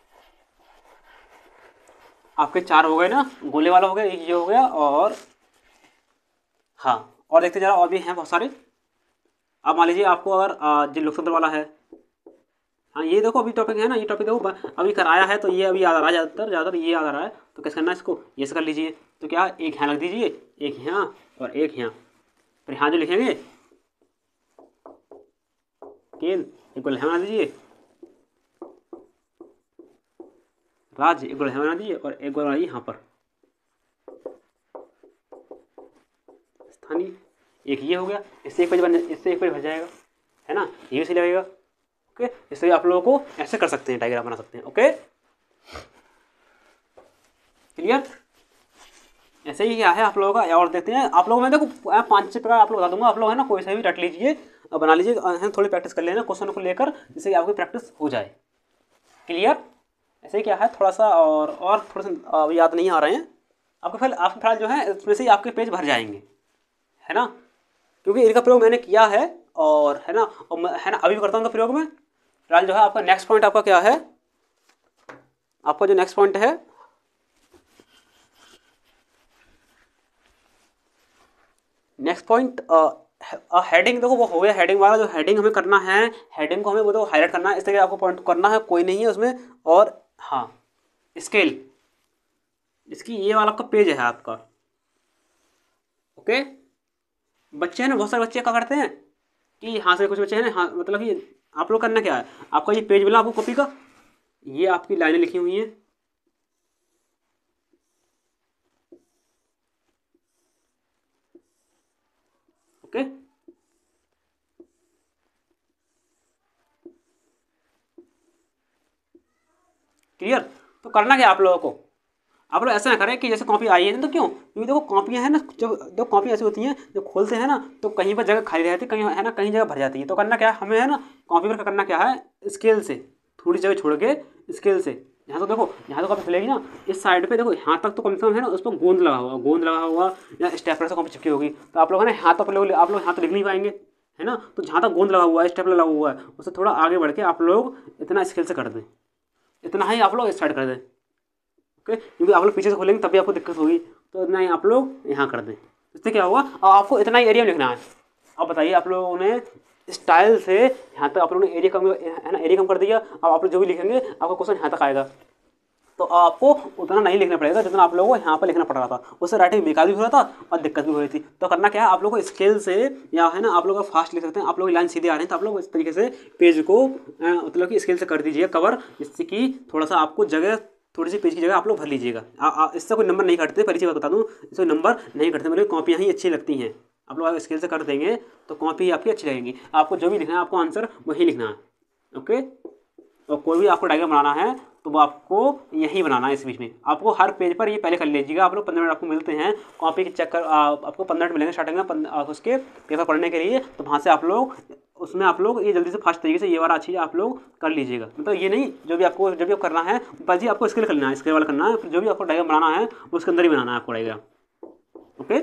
आपके चार हो गए ना, गोले वाला हो गया, एक ये हो गया, और हाँ और देखते जरा और भी हैं बहुत सारे। अब मान लीजिए आपको अगर जो लोकतंत्र वाला है, हाँ ये देखो अभी टॉपिक है ना, ये टॉपिक देखो अभी कराया है तो ये अभी याद आ रहा है ज़्यादातर ज़्यादातर ये याद आ रहा है, तो कैसे करना है इसको, ये से कर लीजिए। तो क्या एक यहाँ लग दीजिए, एक यहाँ और एक यहाँ, फिर यहाँ जो लिखेंगे केंद्र, एक गोल यहाँ बना दीजिए, राज्य एक गोल यहाँ बना दीजिए, और एक गोल बनाइए यहाँ पर स्थानीय। एक ये हो गया, इससे एक पेज बन इससे एक पेज भर जाएगा, है ना, ये भी सही लगेगा। ओके, इससे आप लोगों को ऐसे कर सकते हैं, डायग्राम बना सकते हैं। Okay, clear. ऐसे ही क्या है आप लोगों का, और देखते हैं आप लोगों में देखो पांच छह प्रकार आप लोग बता दूंगा, आप लोग है ना कोई सा भी रट लीजिए और बना लीजिए, थोड़ी प्रैक्टिस कर लेना क्वेश्चन को लेकर, जिससे आपकी प्रैक्टिस हो जाए। क्लियर। ऐसे ही क्या है थोड़ा सा और और थोड़ा सा याद नहीं आ रहे हैं आपके फिलहाल, आपके फिलहाल जो है इसमें से ही आपके पेज भर जाएंगे, है ना, क्योंकि इनका प्रयोग मैंने किया है और है ना, और मैं है ना अभी भी करता हूँ इनका प्रयोग में। फिलहाल जो है आपका नेक्स्ट पॉइंट आपका क्या है, आपका जो नेक्स्ट पॉइंट है नेक्स्ट पॉइंट हेडिंग, देखो वो हो गया हेडिंग वाला, जो हेडिंग हमें करना है, हेडिंग को हमें वो तो हाईलाइट करना है, इस तरह आपको पॉइंट करना है, कोई नहीं है उसमें। और हाँ स्केल, इसकी ये वाला आपका पेज है आपका। ओके, बच्चे हैं ना बहुत सारे बच्चे क्या करते हैं कि हाँ से कुछ बच्चे हैं ना, हाँ मतलब कि आप लोग करना क्या है, आपका ये पेज मिला आपको कॉपी का, ये आपकी लाइनें लिखी हुई हैं, ओके क्लियर। तो करना क्या आप लोगों को, आप लोग ऐसा ना करें कि जैसे कॉपी आई है तो क्यों, क्योंकि देखो कॉपियाँ हैं ना, जब दो कॉपी ऐसी होती हैं जब खोलते हैं ना तो कहीं पर जगह खाली रहती है, कहीं है ना कहीं जगह भर जाती है। तो करना क्या है हमें, है ना कॉपी पर करना क्या है, स्केल से थोड़ी जगह छोड़ के स्केल से, यहाँ तो देखो यहाँ तो कॉपी खुलेगी ना, इस साइड पे देखो यहाँ तक तो कम से कम है ना उस पर गोंद लगा हुआ गोंद लगा हुआ या स्टेपलर से कॉपी चिपकी होगी। तो आप लोग है ना यहाँ तक लोग आप लोग यहाँ तो लिख नहीं पाएंगे, है ना। तो जहाँ तक गोंद लगा हुआ है, स्टेपलर लगा हुआ है, उससे थोड़ा आगे बढ़ के आप लोग इतना स्केल से कर दें, इतना ही आप लोग स्टार्ट कर दें। ओके, क्योंकि आप लोग पीछे से खोलेंगे तभी आपको दिक्कत होगी। तो इतना ही आप लोग यहाँ कर दें, इससे क्या होगा, और आपको इतना ही एरिया में लिखना है। अब बताइए आप लोगों ने स्टाइल से यहाँ तक आप लोगों ने एरिया कम है ना, एरिया कम कर दिया। अब आप लोग जो भी लिखेंगे आपका क्वेश्चन यहाँ तक आएगा, तो आपको उतना नहीं लिखना पड़ेगा जितना आप लोगों को यहाँ पर लिखना पड़ रहा था। उससे राइटिंग बेकार भी हो रहा था और दिक्कत भी हो रही थी। तो करना क्या है, आप लोग को स्केल से या है ना आप लोग फास्ट लिख सकते हैं, आप लोग लाइन सीधे आ रहे हैं तो आप लोग इस तरीके से पेज को मतलब कि स्केल से कर दीजिए कवर, जिससे कि थोड़ा सा आपको जगह, थोड़ी सी पेज की जगह आप लोग भर लीजिएगा। इससे कोई नंबर नहीं कटते, पहली चीज़ बता दूँ, इससे नंबर नहीं कटते, मेरी कॉपियाँ ही अच्छी लगती हैं। आप लोग स्केल से कर देंगे तो कॉपी आपकी अच्छी लगेगी। आपको जो भी लिखना है आपको आंसर वही लिखना है। ओके, और कोई भी आपको डायग्राम बनाना है तो वो आपको यही बनाना है। इस बीच में आपको हर पेज पर ये पहले कर लीजिएगा। आप लोग पंद्रह मिनट आपको मिलते हैं कॉपी के चेक कर, आपको पंद्रह मिनट मिलेंगे स्टार्टिंग में उसके पेपर पढ़ने के लिए। तो वहाँ से आप लोग उसमें आप लोग ये जल्दी से फास्ट तरीके से ये वाला चीज़ आप लोग कर लीजिएगा। मतलब ये नहीं, जो भी आपको जो भी आप करना है बस जी आपको स्केल करना है, स्केल वाला करना है। जो भी आपको डायग्राम बनाना है उसके अंदर ही बनाना है आपको डायग्राम। Okay,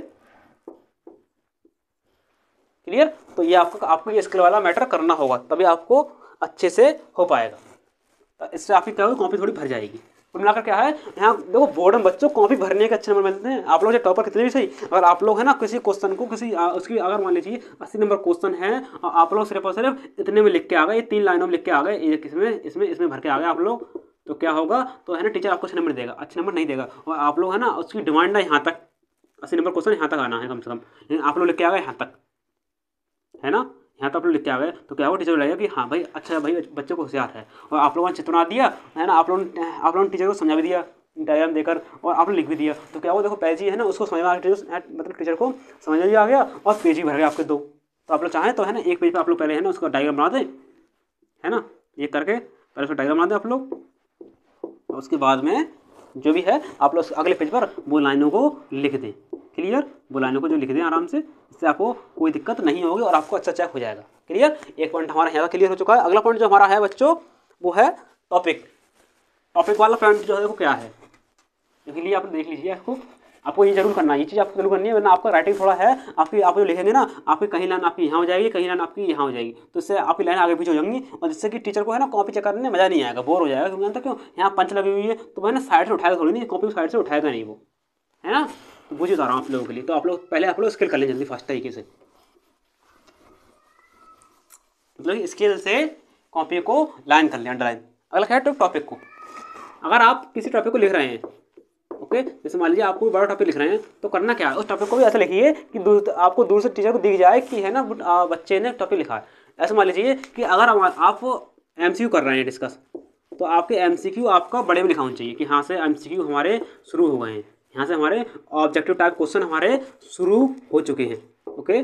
clear. तो ये आपको आपको ये स्केल वाला मैटर करना होगा, तभी आपको अच्छे से हो पाएगा। तो इससे आपकी क्या होगी, कॉपी थोड़ी भर जाएगी। कुल मिलाकर क्या है, यहाँ देखो बोर्ड में बच्चों कॉपी भरने के अच्छे नंबर मिलते हैं। आप लोग जो टॉपर कितने भी सही, अगर आप लोग है ना किसी क्वेश्चन को किसी आ, उसकी अगर मान लीजिए अस्सी नंबर क्वेश्चन है और आप लोग सिर्फ और सिर्फ इतने में लिख के आ गए, तीन लाइनों में लिख के आ गए, ये इसमें इसमें इसमें भर के आ गए आप लोग, तो क्या होगा, तो है ना टीचर आपको अच्छे नंबर देगा, अच्छे नंबर नहीं देगा। और आप लोग है ना उसकी डिमांड है यहाँ तक, अस्सी नंबर क्वेश्चन यहाँ तक आना है कम से कम, लेकिन आप लोग लिख के आ गए यहाँ तक, है ना, यहाँ तो आप लोग लिख के आ गए, तो क्या होगा, टीचर को लगेगा कि हाँ भाई अच्छा भाई बच्चों को होशियार है। और आप लोगों ने चित्र बना दिया है ना, आप लोगों ने आप लोगों ने टीचर को समझा भी दिया डायग्राम देकर, और आप लोग लिख भी दिया। तो क्या हुआ, देखो पेज ही है ना उसको समझ में आ गया, मतलब टीचर को समझ में भी आ गया और पेज भी भर गया आपके दो। तो आप लोग चाहें तो है ना एक पेज पर आप लोग पहले है ना उसका डायग्राम बना दें, है ना, ये करके पहले उसका डायग्राम बना दें आप लोग, और उसके बाद में जो भी है आप लोग अगले पेज पर वो लाइनों को लिख दें। क्लियर, वो लाइनों को जो लिख दें आराम से, इससे आपको कोई दिक्कत नहीं होगी और आपको अच्छा चेक हो जाएगा। क्लियर, एक पॉइंट हमारा यहाँ क्लियर हो चुका है। अगला पॉइंट जो हमारा है बच्चों वो है टॉपिक। टॉपिक वाला पॉइंट जो है वो क्या है, इसलिए आप देख लीजिए, आपको आपको ये जरूर करना है, ये चीज़ आपको जरूर करनी है, वरना आपका राइटिंग थोड़ा है आपकी, आप जो लिखेंगे ना आपकी कहीं लाइन आपकी यहाँ हो जाएगी, कहीं लाइन आपकी यहाँ हो जाएगी, तो इससे आपकी लाइन आगे पीछे हो जाएंगी, और जिससे कि टीचर को है ना कॉपी चेक करने में मज़ा नहीं आएगा, बोर हो जाएगा। क्योंकि जानते क्यों, यहाँ पंच लगी हुई है तो वह ना साइड से उठाएगा थोड़ी नहीं, कॉपी साइड से उठाएगा नहीं वो, है ना। तो वो चीज़ आ रहा हूँ आप लोगों के लिए। तो आप लोग पहले आप लोग स्केल कर लें जल्दी फास्ट तरीके से, मतलब स्केल से कॉपी को लाइन कर लें, अंडरलाइन। अगला क्या है, टॉपिक को, अगर आप किसी टॉपिक को लिख रहे हैं, ओके okay? जैसे मान लीजिए आपको बड़ा टॉपिक लिख रहे हैं, तो करना क्या है, उस टॉपिक को भी ऐसा लिखिए कि दूर आपको दूर से टीचर को दिख जाए कि है ना बच्चे ने टॉपिक लिखा है। ऐसे मान लीजिए कि अगर आप एमसीक्यू कर रहे हैं डिस्कस, तो आपके एमसीक्यू आपका बड़े में लिखा होना चाहिए कि हाँ से एमसीक्यू हमारे शुरू हो गए हैं, यहाँ से हमारे ऑब्जेक्टिव टाइप क्वेश्चन हमारे शुरू हो चुके हैं। ओके,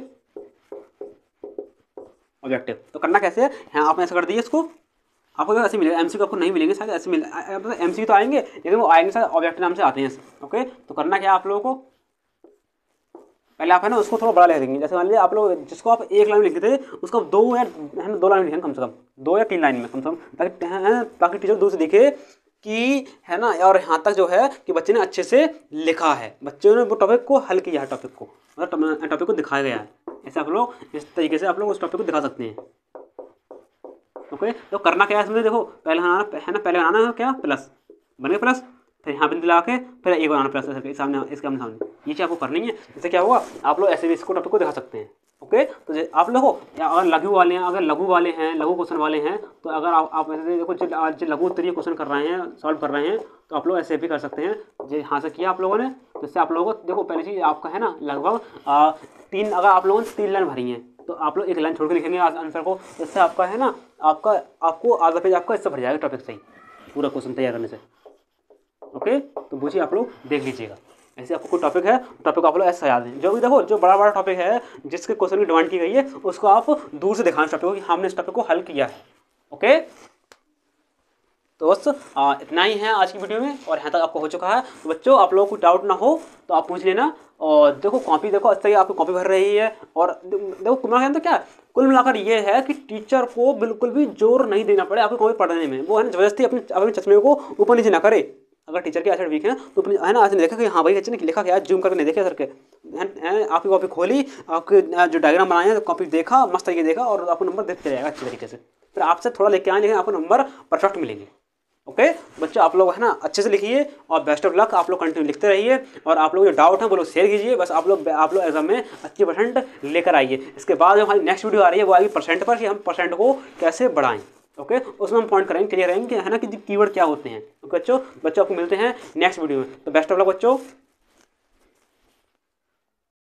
ऑब्जेक्टिव तो करना कैसे है, यहाँ आपने ऐसा कर दिया, इसको आपको ऐसे मिलेगा, एमसीक्यू आपको नहीं मिलेंगे शायद, ऐसे मिले एमसीक्यू तो आएंगे लेकिन वो आएंगे शायद ऑब्जेक्टिव नाम से आते हैं। ओके, तो करना क्या है आप लोगों को, पहले आप है ना उसको थोड़ा बड़ा लिख देंगे। जैसे मान लीजिए आप लोग जिसको आप एक लाइन में लिखते थे उसको दो या है ना दो लाइन लिखेंगे कम से कम, दो या तीन लाइन में कम से कम, ताकि ताकि टीचर दूर से दिखे कि है ना, और यहाँ तक जो है कि बच्चे ने अच्छे से लिखा है, बच्चे ने वो टॉपिक को हल किया है, टॉपिक को मतलब टॉपिक को दिखाया गया है। ऐसे आप लोग इस तरीके से आप लोग उस टॉपिक को दिखा सकते हैं। Okay okay? तो करना क्या है इसमें, देखो पहले बनाना है ना, पहले बनाना है क्या, प्लस बने प्लस, फिर यहाँ बिंदु लगा के फिर एक बनाना प्लस सामने इसके सामने सामने, ये चीज़ आपको करनी है। इससे क्या होगा, आप लोग ऐसे भी इसको टॉपिक को दिखा सकते हैं। ओके, तो आप लोगों अगर लघु वाले हैं, अगर लघु वाले हैं, लघु क्वेश्चन वाले हैं, तो अगर आप आप ऐसे देखो जो आज लघु उत्तरीय क्वेश्चन कर रहे हैं, सॉल्व कर रहे हैं, तो आप लोग ऐसे भी कर सकते हैं। जो यहाँ से किया आप लोगों ने, तो इससे आप लोगों को देखो पहली चीज़ आपका है ना लगभग तीन, अगर आप लोगों ने तीन लाइन भरी हैं तो आप लोग एक लाइन छोड़ के लिखेंगे आंसर को, इससे आपका है ना आपका आपको आधा पेज आपका इससे भर जाएगा टॉपिक से ही, पूरा क्वेश्चन तैयार करने से। ओके, तो पूछिए आप लोग देख लीजिएगा, ऐसे आपको कोई टॉपिक है, टॉपिक आप लोग ऐसे याद है, जो भी देखो जो बड़ा बड़ा टॉपिक है जिसके क्वेश्चन की डिमांड की गई है उसको आप दूर से दिखाएं टॉपिक को कि हमने इस टॉपिक को हल किया है। ओके, तो बस आ, इतना ही है आज की वीडियो में और यहाँ तक आपको हो चुका है। तो बच्चों आप लोगों को डाउट ना हो तो आप पूछ लेना। और देखो कॉपी देखो अच्छा ही आपकी कॉपी भर रही है। और देखो कुल मिलाकर तो क्या कुल मिलाकर ये है कि टीचर को बिल्कुल भी जोर नहीं देना पड़े आपको कॉपी पढ़ने में। वो है ना जबरदस्ती अपने अपने चश्मे को ऊपर नीचे ना करे। अगर टीचर की आइसाइट वीक है तो अपनी है ना आज ने देखा कि हाँ भाई बच्चे ने लिखा क्या है, जूम करके नहीं देखा सर के है, आपकी कॉपी खोली, आपके जो डायग्राम बनाए हैं कॉपी देखा, मस्त तरीके देखा और आपको नंबर देते जाएगा अच्छे तरीके से। फिर आपसे थोड़ा लेके आए लेकिन आपको नंबर परफेक्ट मिलेंगे। ओके बच्चों आप लोग है ना अच्छे से लिखिए और बेस्ट ऑफ लक। आप लोग कंटिन्यू लिखते रहिए और आप लोग जो डाउट है वो लोग शेयर कीजिए। बस आप लोग आप लोग एग्जाम में अच्छी परसेंट लेकर आइए। इसके बाद जो हमारी नेक्स्ट वीडियो आ रही है वो आएगी परसेंट पर कि हम परसेंट को कैसे बढ़ाएं। ओके उसमें हम पॉइंट करेंगे, क्लियर करेंगे कि है ना कि कीवर्ड क्या होते हैं। ओके बच्चों बच्चों आपको मिलते हैं नेक्स्ट वीडियो में। तो बेस्ट ऑफ लक बच्चों।